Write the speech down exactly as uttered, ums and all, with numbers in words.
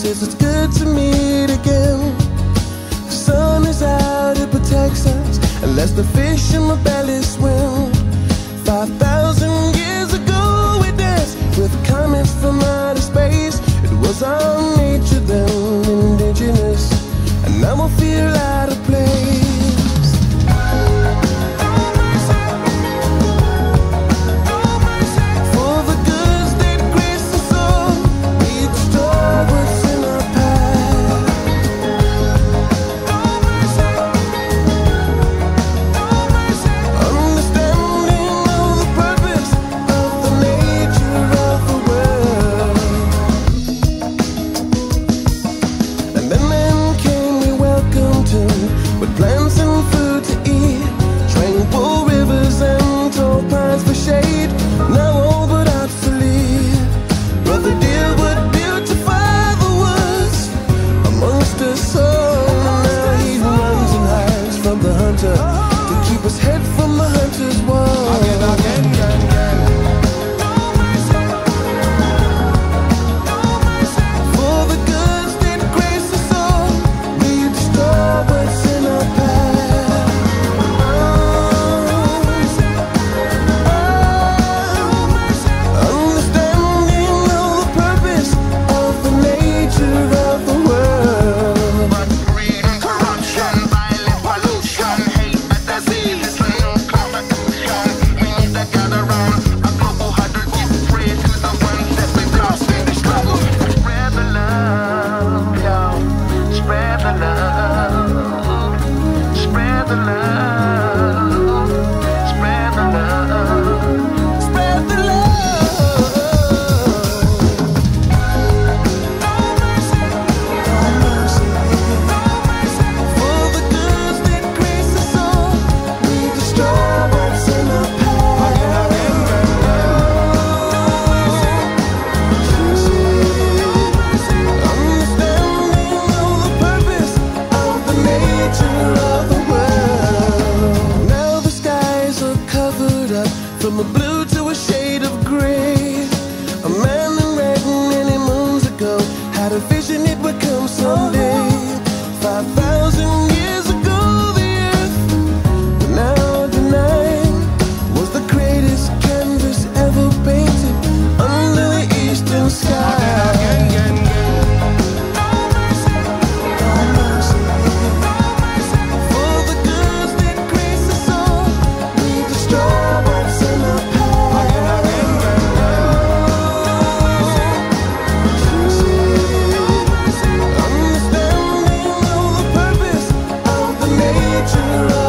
says it's good to meet again. The sun is out, it protects us and lets the fish in my belly swim. Five thousand years ago we danced with comets from outer space. It was our nature then, indigenous, and now I feel out of place. Plants and food to eat, tranquil rivers and tall pines for shade. Now old but obsolete, Brother Deer would beautify the woods amongst us all. Now he runs and hides from the hunter to keep his head from the hunter's wall. Again, again, again, again. For the goods that grace us all, we restore what's in our from a blue to a shade of gray. A man in red many moons ago had a vision it would come someday. Five thousand years ago the earth, now denying, was the greatest canvas ever painted under the eastern sky. Nature